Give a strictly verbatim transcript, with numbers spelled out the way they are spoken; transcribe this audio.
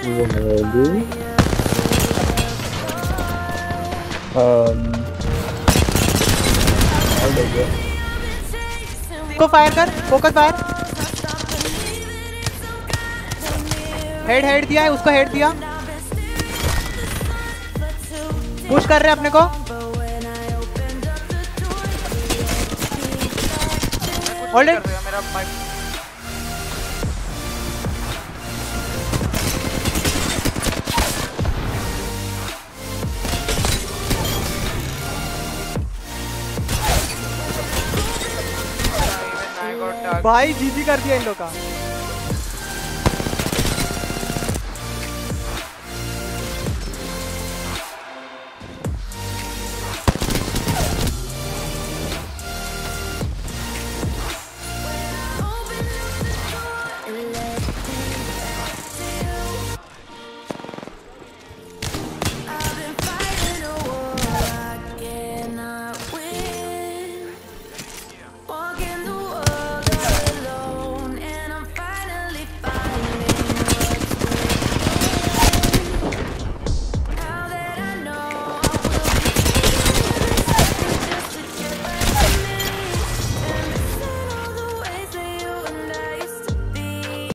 को फायर कर, focus fire. Head head दिया है उसको, हेड दिया। पुश कर रहे हैं अपने को। Hold it. मेरा भाई जीजी कर दिया इन लोग का।